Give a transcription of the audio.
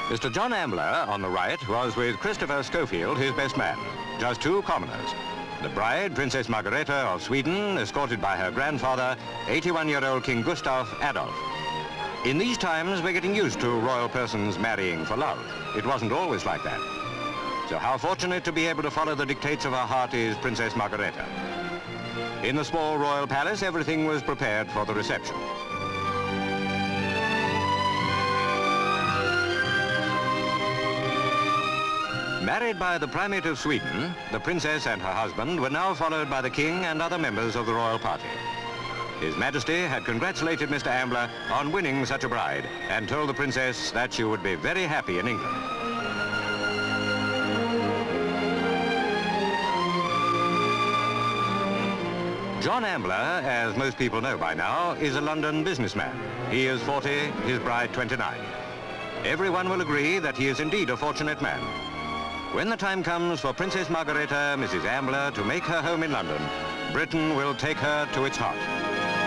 Mr. John Ambler, on the right, was with Christopher Scofield, his best man. Just two commoners. The bride, Princess Margaretha of Sweden, escorted by her grandfather, 81-year-old King Gustaf Adolf. In these times, we're getting used to royal persons marrying for love. It wasn't always like that. So how fortunate to be able to follow the dictates of her heart is Princess Margaretha. In the small royal palace, everything was prepared for the reception. Married by the Primate of Sweden, the Princess and her husband were now followed by the King and other members of the royal party. His Majesty had congratulated Mr. Ambler on winning such a bride and told the Princess that she would be very happy in England. John Ambler, as most people know by now, is a London businessman. He is 40, his bride 29. Everyone will agree that he is indeed a fortunate man. When the time comes for Princess Margaretha, Mrs. Ambler, to make her home in London, Britain will take her to its heart.